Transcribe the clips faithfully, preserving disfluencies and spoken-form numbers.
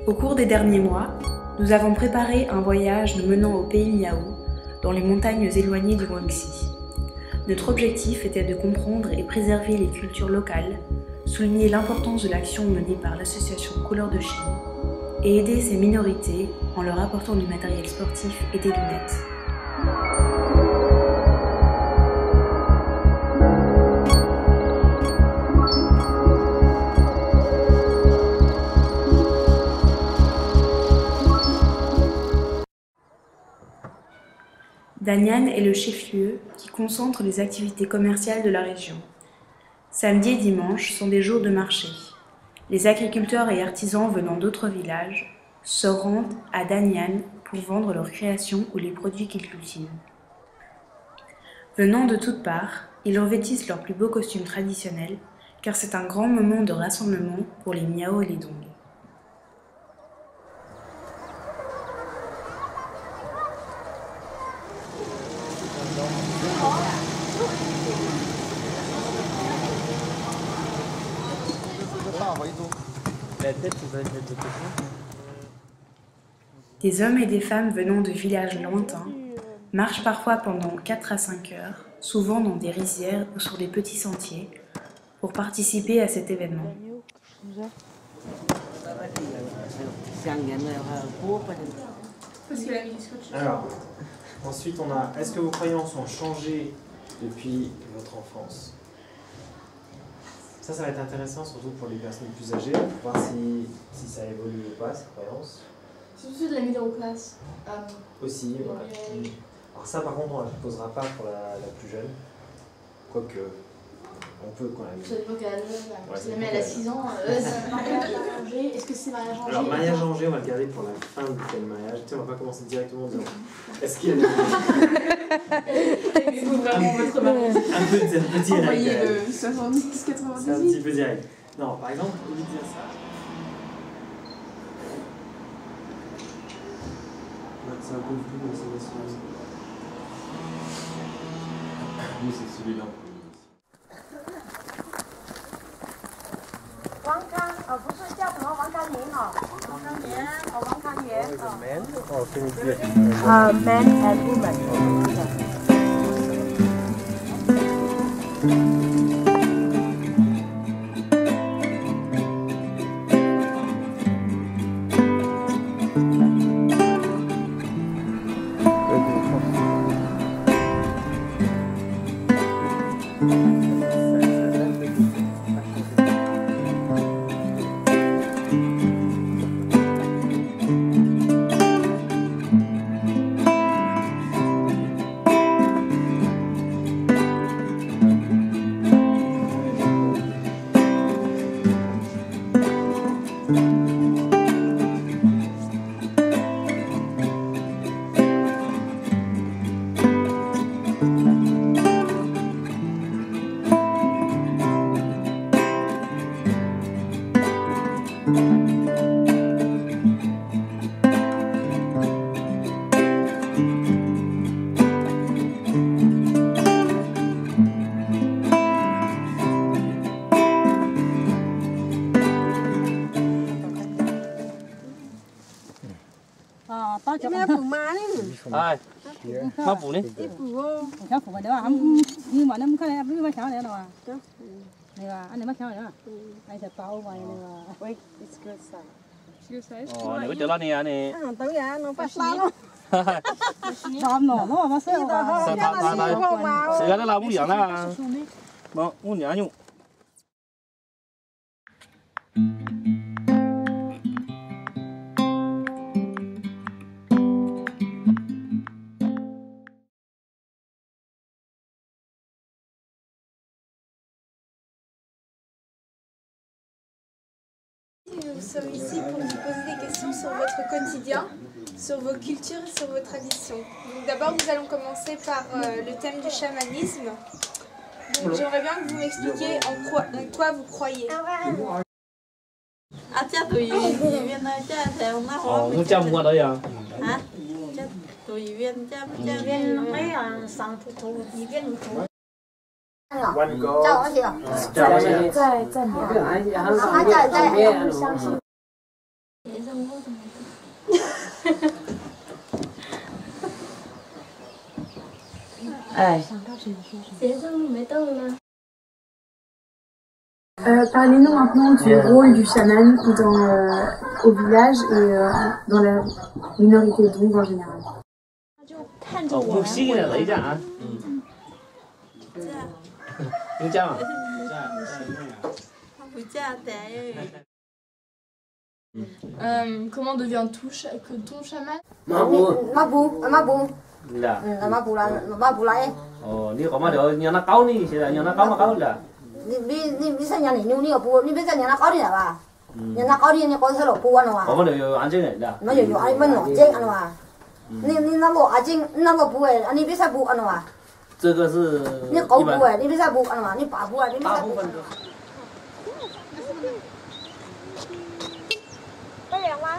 Au cours des derniers mois, nous avons préparé un voyage nous menant au pays Miao, dans les montagnes éloignées du Guangxi. Notre objectif était de comprendre et préserver les cultures locales, souligner l'importance de l'action menée par l'association Couleurs de Chine et aider ces minorités en leur apportant du matériel sportif et des lunettes. Danyang est le chef-lieu qui concentre les activités commerciales de la région. Samedi et dimanche sont des jours de marché. Les agriculteurs et artisans venant d'autres villages se rendent à Danyang pour vendre leurs créations ou les produits qu'ils cultivent. Venant de toutes parts, ils revêtissent leurs plus beaux costumes traditionnels car c'est un grand moment de rassemblement pour les Miao et les Dong. Des hommes et des femmes venant de villages lointains marchent parfois pendant quatre à cinq heures, souvent dans des rizières ou sur des petits sentiers, pour participer à cet événement. Alors, ensuite on a, est-ce que vos croyances ont changé depuis votre enfance? Ça, ça va être intéressant, surtout pour les personnes plus âgées, pour voir si, si ça évolue ou pas, ces croyances. Surtout de la middle class. Um, Aussi, voilà. Yeah. Alors ça, par contre, on ne la posera pas pour la, la plus jeune. Quoique, on peut quand même. Ça dépend qu'elle a ouais, mais elle a six ans. Euh, mariage arrangé. Est-ce que c'est mariage arrangé? Alors, mariage arrangé, on va le garder pour la fin du thème mariage. Tu sais, on va pas commencer directement en disant est-ce qu'il y a des... Vous vraiment votre mariage. Un peu, c'est un peu direct. Envoyez le soixante-dix quatre-vingt-dix. C'est un petit peu direct. Non, par exemple, au lieu de dire ça. C'est un peu plus comme ça. Nous, c'est celui-là. Uh, men and women. Ai, má phụ đi. Cháu phụ vào đó ăn nhưng mà nó không có này biết má cháu này đâu à. Này là anh này má cháu này đó. Anh sẽ tao vào này là. Wait, it's good size. Good size. Ồ, này có chỗ đó nè nè. À, tới nhà nó bắt lá luôn. Đòn nổ nó mà xéo. Sao thà thà thà. Sẽ ra đó là muốn giỡn đó. Mà muốn giỡn nhung. Nous sommes ici pour vous poser des questions sur votre quotidien, sur vos cultures et sur vos traditions. Donc d'abord, nous allons commencer par euh, le thème du chamanisme. Donc j'aimerais bien que vous m'expliquiez en quoi, en quoi vous croyez. Ồ, muốn chăm qua đây à? Hả? Tùy viên chăm chăm viên mấy là sẵn thủ thủ gì viên thủ. One go. 在在缅甸，他在在相信。 Euh, Parlez-nous maintenant du rôle du chaman dans, euh, au village et euh, dans la minorité Dong en général. Một xí là lấy ra hả? Đúng chưa ạ? Euh, comment devient-on chaman? Mabu. Mabu, mabu. Là. Mabu là mabu lại. Ồ, nếu có mà được nhà nó cáu đi, thì là nhà nó cáu mà cáu là. Đi đi đi sang nhà này nhiều nhiều bùa, đi bây giờ nhà nó cáu đi là bà. Nhà nó cáu đi nhà con sẽ lột bùa nó à. Có mà được ăn chứ này là. Nó nhiều anh vẫn lột chén nó à. Ni ni nó lột à chén, nó lột bùa, anh đi bây giờ bùa nó à. 这个是你搞不哎，你为啥不按嘛？你爸不啊？你为啥不？ có đẹp quá.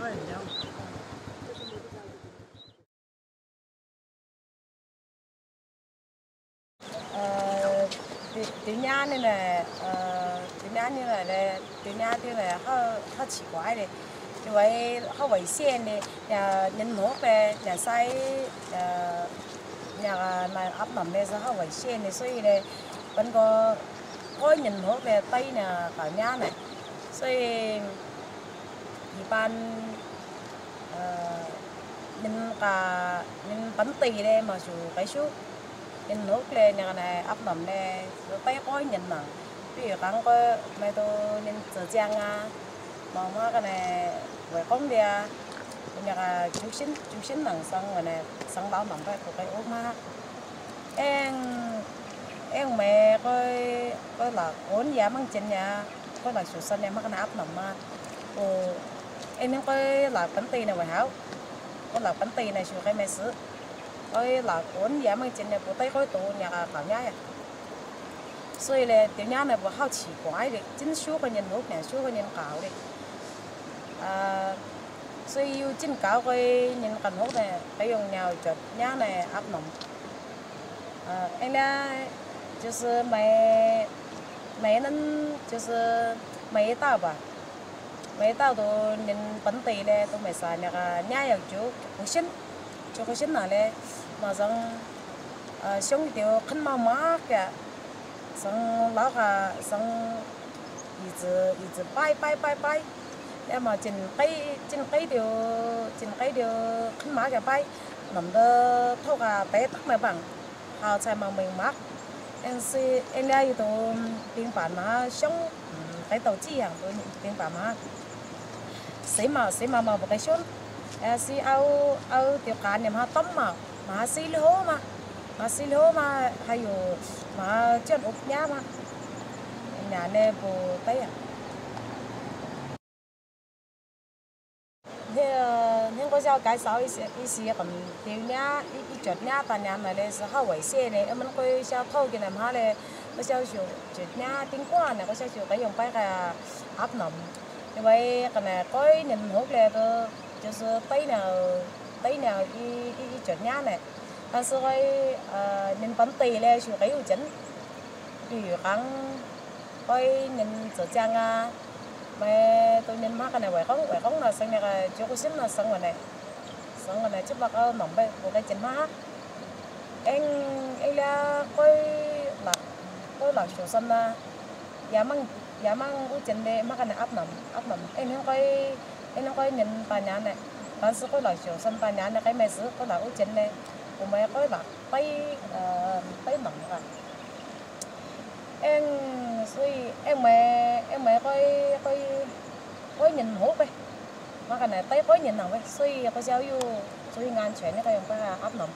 Tiếng Nga này này, tiếng Nga như này này, tiếng Nga thế này, hơi hơi kỳ quái này, như vậy hơi危险này, nhà nhân hốt này, nhà say, nhà này áp nằm này sẽ hơi危险này,所以呢，vẫn có có nhân hốt này, tay này, cả nhà này, 所以一般nhân cả nhân bánh tì đây mà dù cái số nhân nước lên nhà này áp nằm này rồi tay có nhân nặng ví dụ cắn có mấy tôi nhân sờ giang à mà mà cái này về con đi à nhà cái chú xin chú xin nặng sang rồi này sang báo nằm cái cái ốm ha em em mẹ coi coi là ổn giá mang trên nhà coi là sụt sân em mắc cái áp nằm mà em nên coi là bánh tì này phải hảo coi là bánh tì này sụt cái mẹ sữa coi là ổn giá mang trên nhà của tay coi tụ nhà cả nhà à 所以呢，點解呢？我好奇怪的，真少個人屋呢，少個人搞的。啊，所以要真搞個人近屋呢，phải用nhau chật nhá này áp nóng. À, anh là 就是每每人就是每一道吧，每一道都人本地呢都沒啥那個伢要做不行，做不行哪嘞？馬上啊，兄弟看媽媽嘅。 xong lão hà xong一直一直拜拜拜拜，要么真cây真cây điều真cây điều khinh má cái bay nằm đó thâu gà té tắc mà bằng hào chạy mà mình mắc em si em đây tụ tiền bản mà sống cái tàu chi hàng tụ tiền bản mà xí mà xí mà mà một cái số em si ao ao tiểu cá niệm ha tóm mà mà xí lúa mà mà xí lúa mà hay dù mà chân úp nhá mà nhà này bù tây à thế nên có sao cái sao ý ý gì còn tiêu nhá ý ý chợt nhá ta nhà này là sẽ hơi quậy xe này em muốn coi sao thâu cái làm ha này có sao chịu chợt nhá tiếng qua này có sao chịu cái dùng cái là áp nằm như vậy cái này có nhìn hút là tôi就是tây nào tây nào ý ý chợt nhá này ta sẽ coi nhìn bánh tì là chịu cái u chính ví dụ cắn coi nhìn sờ trang à mà tôi nhìn mắt cái này quậy không quậy không là sang này chỗ có xin là sang ngoài này sang ngoài này chút bạc ơ mỏng đây một cái chân mắt anh anh là coi là coi là chỗ sân là giá mang giá mang u chân đây mắt cái này áp nằm áp nằm anh không coi anh không coi nhìn tà nhà này ta sẽ coi là chỗ sân tà nhà này cái mày sữa coi là u chân này của mày coi là tay tay nằm à em suy em mẹ em mẹ coi coi coi nhìn hút đi mà cái này tay coi nhìn nào vậy suy có giáo yêu suy ngàn chuyện cái cái áp nằm.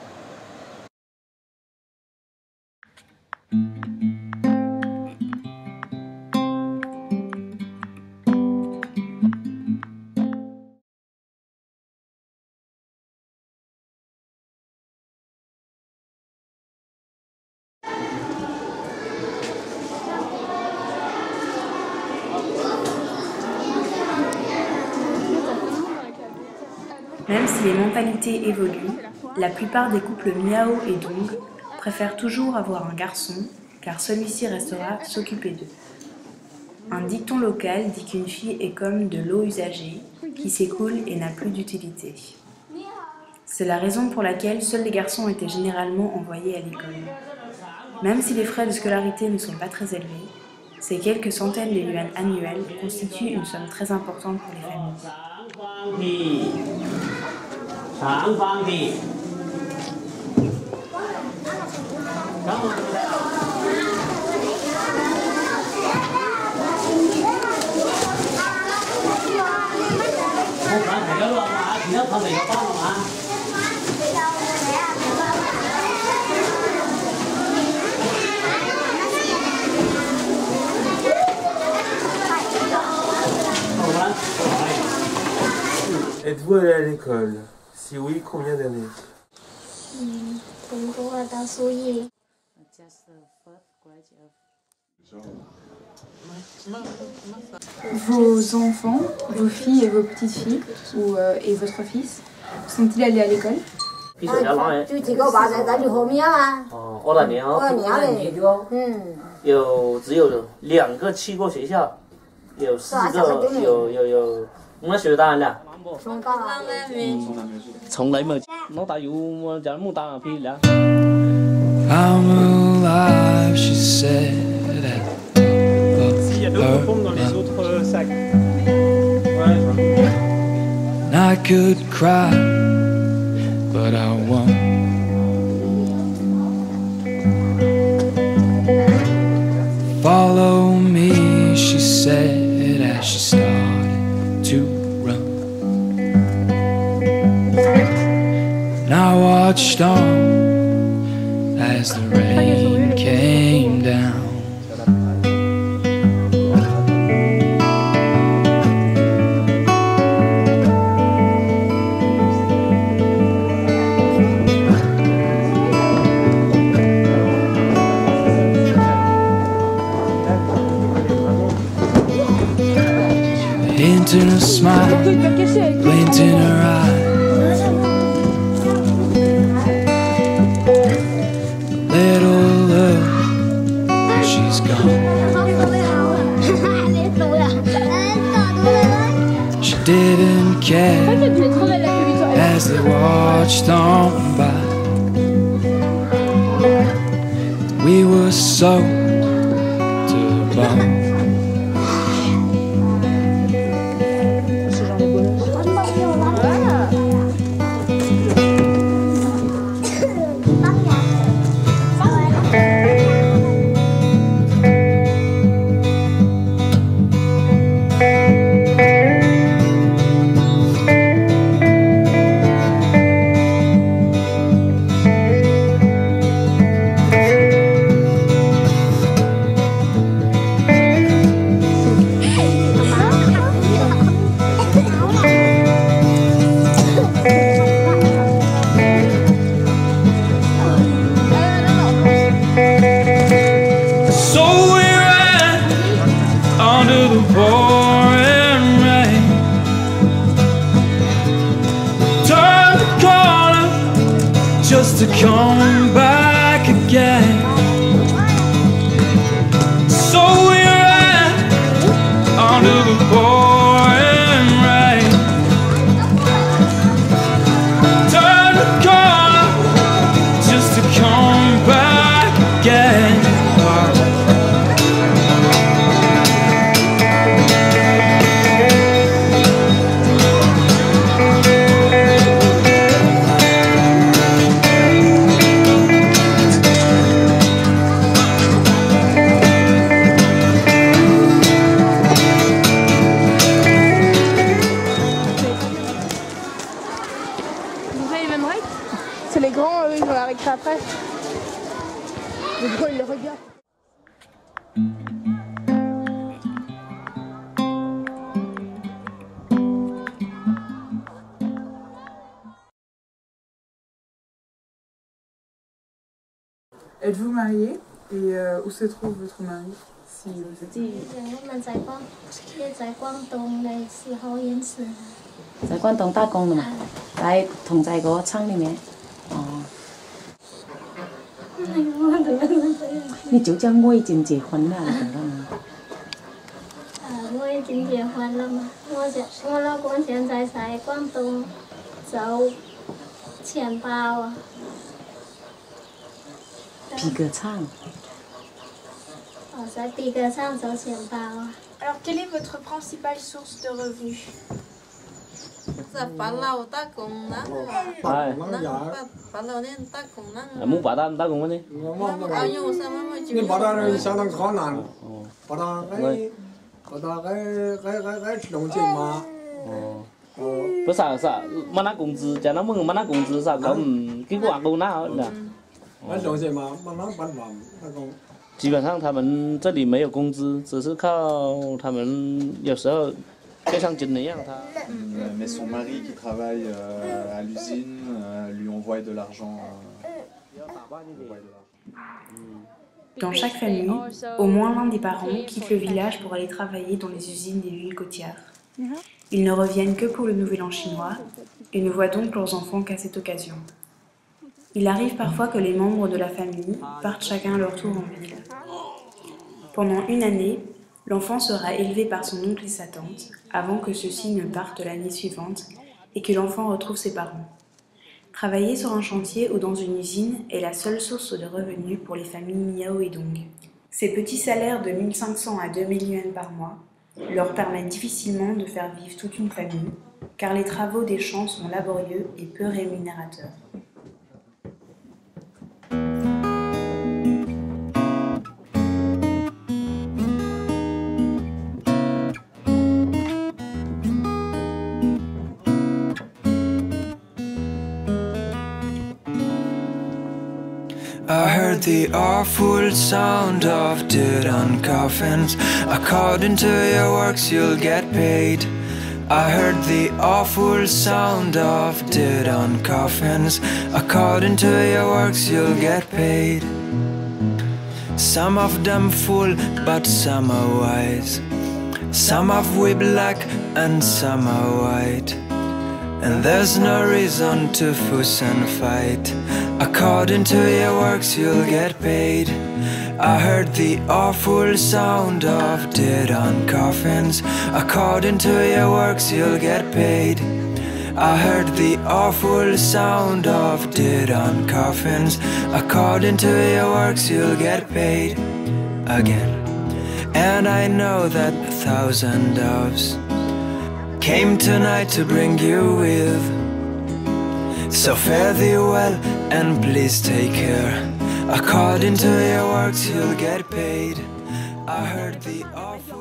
Même si les mentalités évoluent, la plupart des couples Miao et Dong préfèrent toujours avoir un garçon, car celui-ci restera s'occuper d'eux. Un dicton local dit qu'une fille est comme de l'eau usagée qui s'écoule et n'a plus d'utilité. C'est la raison pour laquelle seuls les garçons étaient généralement envoyés à l'école. Même si les frais de scolarité ne sont pas très élevés, ces quelques centaines de yuan annuels constituent une somme très importante pour les familles. Êtes-vous allé à l'école? Si oui, combien d'années? Vos enfants, vos filles et vos petites-filles, ou euh, et votre fils, sont-ils allés à l'école? 必須有攞嘅。 最幾個話仔仔你後面啊？ 哦，我那年哦， 我年嘞，嗯， 有只有两个去过学校，有四个，有有有，我学大了。 從高啊， 從來冇，我打有我就冇打屁啦。 I'm alive, she said. Il y a d'autres formes dans les autres sacs. Ouais, I could cry, but I won't. Follow me, she said as she started to run. And I watched on as the rain came down. In a smile, glint in her eyes. A little look, and she's gone. She didn't care as they watched on by. We were so to the bone. Just to come back again. So we ran under the pouring rain. Turn the corner just to come back again. C'est les grands, eux, ils vont l'arrêter après. Les grands, ils le regardent. Êtes-vous marié et euh, où se trouve votre mari si vous êtes... 我們在廣，在廣東的時候認識。 在廣東打工的嘛，在同在個廠裡面。哦。你就叫我已經結婚了，你懂嗎？ 经结婚了嘛，我想我老公现在在广东走钱包啊。 皮革厂。 哦，在皮革厂走钱包啊。 Alors, quelle est votre principale source de revenus? 在八楼打工呢， 哎， 八楼那打工呢。 木八大打工呢？ 哎呦，什么么就？ 你八大人相当困难，八大哎，八大哎哎哎哎弄钱嘛。 哦。不啥啥，没拿工资，叫他们没拿工资啥，他们给我工拿的。 哎，弄钱嘛，没拿办法，那个。 基本上他们这里没有工资，只是靠他们有时候就像金那样，他。 Mais son mari qui travaille euh, à l'usine euh, lui envoie de l'argent. Euh, Dans chaque famille, au moins l'un des parents quitte le village pour aller travailler dans les usines des villes côtières. Ils ne reviennent que pour le Nouvel An chinois et ne voient donc leurs enfants qu'à cette occasion. Il arrive parfois que les membres de la famille partent chacun à leur tour en ville. Pendant une année, l'enfant sera élevé par son oncle et sa tante avant que ceux-ci ne partent l'année suivante et que l'enfant retrouve ses parents. Travailler sur un chantier ou dans une usine est la seule source de revenus pour les familles Miao et Dong. Ces petits salaires de mille cinq cents à deux mille yuan par mois leur permettent difficilement de faire vivre toute une famille, car les travaux des champs sont laborieux et peu rémunérateurs. I heard the awful sound of dirt on coffins. According to your works you'll get paid. I heard the awful sound of dirt on coffins. According to your works you'll get paid. Some of them fool, but some are wise. Some of we black and some are white. And there's no reason to fuss and fight. According to your works you'll get paid. I heard the awful sound of dirt on coffins. According to your works you'll get paid. I heard the awful sound of dirt on coffins. According to your works you'll get paid again. And I know that a thousand doves came tonight to bring you with. So fare thee well and please take care. According to your works you'll get paid. I heard the awful.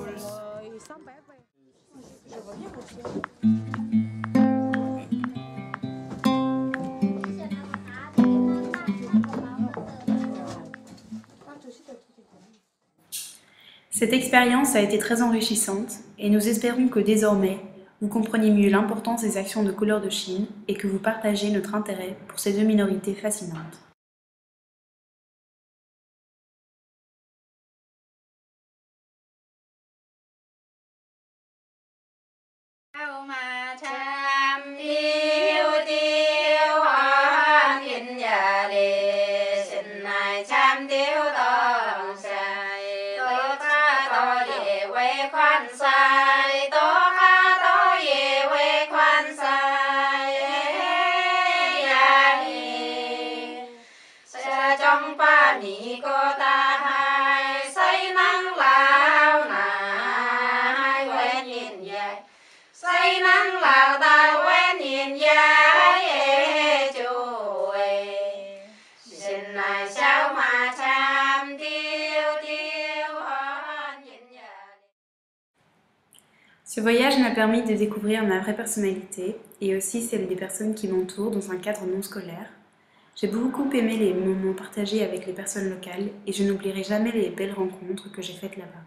Cette expérience a été très enrichissante et nous espérons que désormais, vous comprenez mieux l'importance des actions de Couleurs de Chine et que vous partagez notre intérêt pour ces deux minorités fascinantes. Ce voyage m'a permis de découvrir ma vraie personnalité et aussi celle des personnes qui m'entourent dans un cadre non scolaire. J'ai beaucoup aimé les moments partagés avec les personnes locales et je n'oublierai jamais les belles rencontres que j'ai faites là-bas.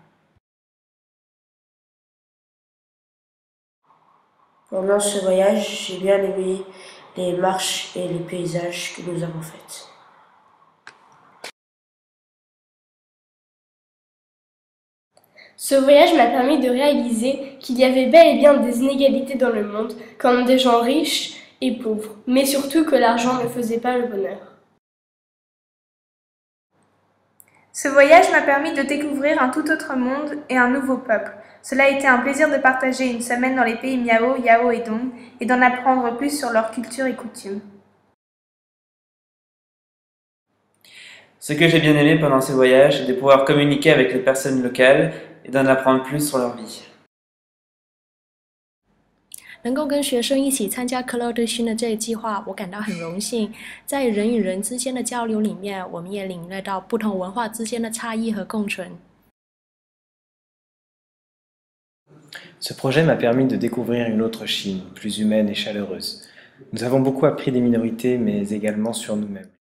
Pendant ce voyage, j'ai bien aimé les marches et les paysages que nous avons faits. Ce voyage m'a permis de réaliser qu'il y avait bel et bien des inégalités dans le monde, comme des gens riches et pauvres, mais surtout que l'argent ne faisait pas le bonheur. Ce voyage m'a permis de découvrir un tout autre monde et un nouveau peuple. Cela a été un plaisir de partager une semaine dans les pays Miao, Yao et Dong et d'en apprendre plus sur leur culture et coutumes. Ce que j'ai bien aimé pendant ces voyages est de pouvoir communiquer avec les personnes locales et d'en apprendre plus sur leur vie. 能够跟学生一起参加克劳德勋的这一计划，我感到很荣幸。在人与人之间的交流里面，我们也领略到不同文化之间的差异和共存。 Ce projet m'a permis de découvrir une autre Chine, plus humaine et chaleureuse. Nous avons beaucoup appris des minorités, mais également sur nous-mêmes.